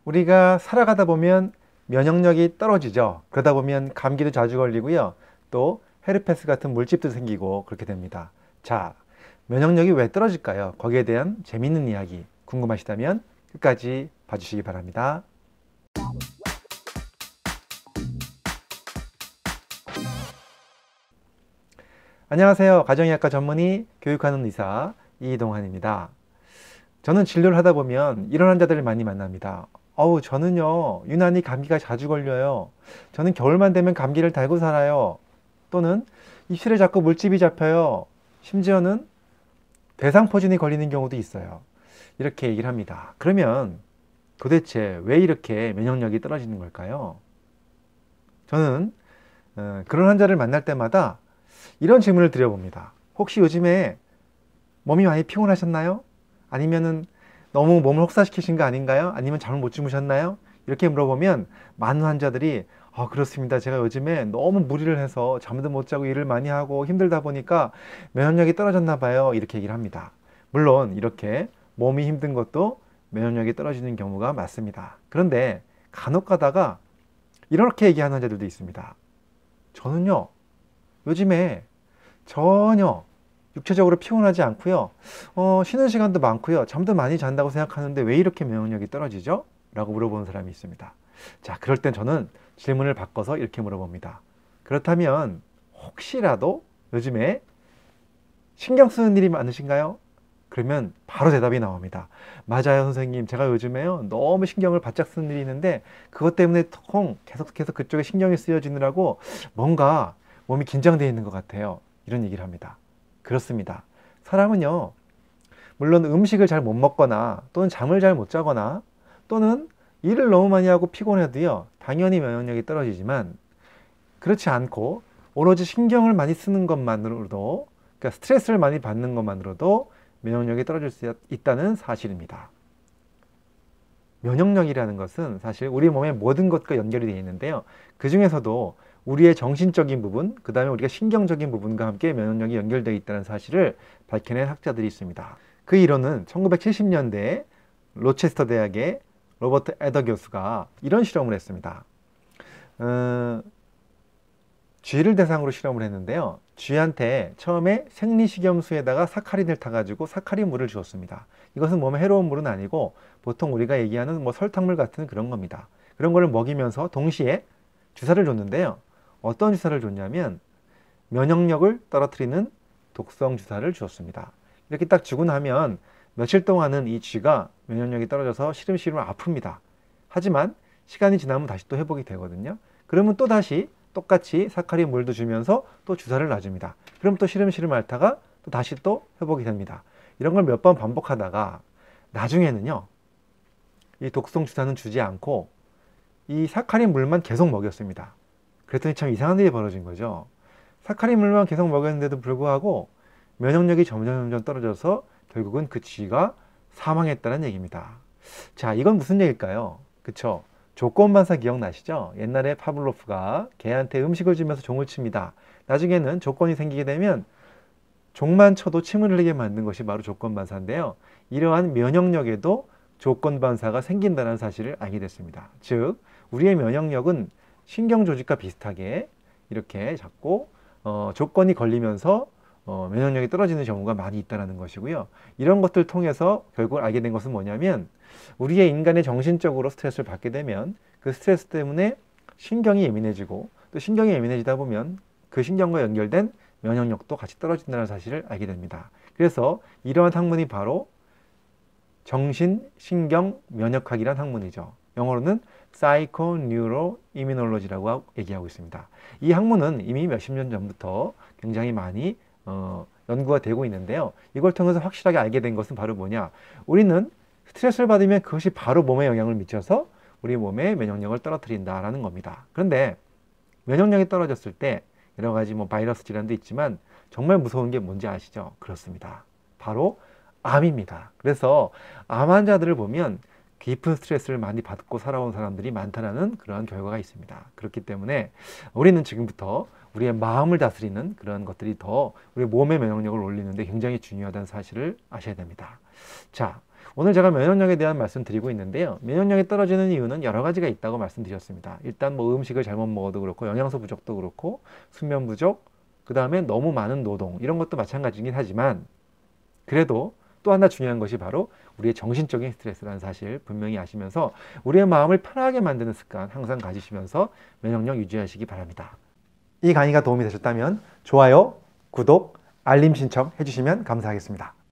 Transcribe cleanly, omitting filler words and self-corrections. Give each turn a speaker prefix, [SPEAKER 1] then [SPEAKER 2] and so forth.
[SPEAKER 1] 우리가 살아가다 보면 면역력이 떨어지죠. 그러다 보면 감기도 자주 걸리고요. 또 헤르페스 같은 물집도 생기고 그렇게 됩니다. 자, 면역력이 왜 떨어질까요? 거기에 대한 재미있는 이야기 궁금하시다면 끝까지 봐주시기 바랍니다. 안녕하세요. 가정의학과 전문의 교육하는 의사 이동환입니다. 저는 진료를 하다 보면 이런 환자들을 많이 만납니다. 저는요, 유난히 감기가 자주 걸려요. 저는 겨울만 되면 감기를 달고 살아요. 또는 입술에 자꾸 물집이 잡혀요. 심지어는 대상포진이 걸리는 경우도 있어요. 이렇게 얘기를 합니다. 그러면 도대체 왜 이렇게 면역력이 떨어지는 걸까요? 저는 그런 환자를 만날 때마다 이런 질문을 드려봅니다. 혹시 요즘에 몸이 많이 피곤하셨나요? 아니면은 너무 몸을 혹사시키신 거 아닌가요? 아니면 잠을 못 주무셨나요? 이렇게 물어보면 많은 환자들이 그렇습니다. 제가 요즘에 너무 무리를 해서 잠도 못 자고 일을 많이 하고 힘들다 보니까 면역력이 떨어졌나 봐요. 이렇게 얘기를 합니다. 물론 이렇게 몸이 힘든 것도 면역력이 떨어지는 경우가 많습니다. 그런데 간혹 가다가 이렇게 얘기하는 환자들도 있습니다. 저는요, 요즘에 전혀 육체적으로 피곤하지 않고요. 쉬는 시간도 많고요. 잠도 많이 잔다고 생각하는데 왜 이렇게 면역력이 떨어지죠? 라고 물어보는 사람이 있습니다. 자, 그럴 땐 저는 질문을 바꿔서 이렇게 물어봅니다. 그렇다면 혹시라도 요즘에 신경 쓰는 일이 많으신가요? 그러면 바로 대답이 나옵니다. 맞아요, 선생님. 제가 요즘에요, 너무 신경을 바짝 쓰는 일이 있는데 그것 때문에 계속해서 그쪽에 신경이 쓰여지느라고 뭔가 몸이 긴장되어 있는 것 같아요. 이런 얘기를 합니다. 그렇습니다. 사람은요, 물론 음식을 잘 못 먹거나 또는 잠을 잘 못 자거나 또는 일을 너무 많이 하고 피곤해도요, 당연히 면역력이 떨어지지만 그렇지 않고 오로지 신경을 많이 쓰는 것만으로도, 그러니까 스트레스를 많이 받는 것만으로도 면역력이 떨어질 수 있다는 사실입니다. 면역력이라는 것은 사실 우리 몸의 모든 것과 연결이 되어 있는데요. 그 중에서도 우리의 정신적인 부분, 그 다음에 우리가 신경적인 부분과 함께 면역력이 연결되어 있다는 사실을 밝혀낸 학자들이 있습니다. 그 이론은 1970년대에 로체스터 대학의 로버트 에더 교수가 이런 실험을 했습니다. 쥐를 대상으로 실험을 했는데요. 쥐한테 처음에 생리식염수에다가 사카린을 타가지고 사카린 물을 주었습니다. 이것은 몸에 해로운 물은 아니고 보통 우리가 얘기하는 설탕물 같은 그런 겁니다. 그런 거를 먹이면서 동시에 주사를 줬는데요. 어떤 주사를 줬냐면 면역력을 떨어뜨리는 독성 주사를 주었습니다. 이렇게 딱 주고 나면 며칠 동안은 이 쥐가 면역력이 떨어져서 시름시름 아픕니다. 하지만 시간이 지나면 다시 또 회복이 되거든요. 그러면 또 다시 똑같이 사카린 물도 주면서 또 주사를 놔줍니다. 그럼 또 시름시름 앓다가 또 다시 또 회복이 됩니다. 이런 걸 몇 번 반복하다가 나중에는요, 이 독성 주사는 주지 않고 이 사카린 물만 계속 먹였습니다. 그랬더니 참 이상한 일이 벌어진 거죠. 사카린 물만 계속 먹였는데도 불구하고 면역력이 점점 떨어져서 결국은 그 쥐가 사망했다는 얘기입니다. 자, 이건 무슨 얘기일까요? 그쵸? 조건반사 기억나시죠? 옛날에 파블로프가 개한테 음식을 주면서 종을 칩니다. 나중에는 조건이 생기게 되면 종만 쳐도 침을 흘리게 만든 것이 바로 조건반사인데요. 이러한 면역력에도 조건반사가 생긴다는 사실을 알게 됐습니다. 즉, 우리의 면역력은 신경조직과 비슷하게 이렇게 자꾸 조건이 걸리면서 면역력이 떨어지는 경우가 많이 있다는 것이고요. 이런 것들을 통해서 결국 알게 된 것은 뭐냐면 우리의 인간의 정신적으로 스트레스를 받게 되면 그 스트레스 때문에 신경이 예민해지고 또 신경이 예민해지다 보면 그 신경과 연결된 면역력도 같이 떨어진다는 사실을 알게 됩니다. 그래서 이러한 학문이 바로 정신신경면역학이라는 학문이죠. 영어로는 Psychoneuroimmunology라고 얘기하고 있습니다. 이 학문은 이미 몇십 년 전부터 굉장히 많이 연구가 되고 있는데요. 이걸 통해서 확실하게 알게 된 것은 바로 뭐냐? 우리는 스트레스를 받으면 그것이 바로 몸에 영향을 미쳐서 우리 몸의 면역력을 떨어뜨린다라는 겁니다. 그런데 면역력이 떨어졌을 때 여러 가지 바이러스 질환도 있지만 정말 무서운 게 뭔지 아시죠? 그렇습니다. 바로 암입니다. 그래서 암 환자들을 보면 깊은 스트레스를 많이 받고 살아온 사람들이 많다는 그러한 결과가 있습니다. 그렇기 때문에 우리는 지금부터 우리의 마음을 다스리는 그런 것들이 더 우리 몸의 면역력을 올리는데 굉장히 중요하다는 사실을 아셔야 됩니다. 자, 오늘 제가 면역력에 대한 말씀 드리고 있는데요. 면역력이 떨어지는 이유는 여러 가지가 있다고 말씀드렸습니다. 일단 뭐 음식을 잘못 먹어도 그렇고 영양소 부족도 그렇고 수면 부족, 그 다음에 너무 많은 노동 이런 것도 마찬가지긴 하지만 그래도 또 하나 중요한 것이 바로 우리의 정신적인 스트레스라는 사실 분명히 아시면서 우리의 마음을 편하게 만드는 습관 항상 가지시면서 면역력 유지하시기 바랍니다. 이 강의가 도움이 되셨다면 좋아요, 구독, 알림 신청 해주시면 감사하겠습니다.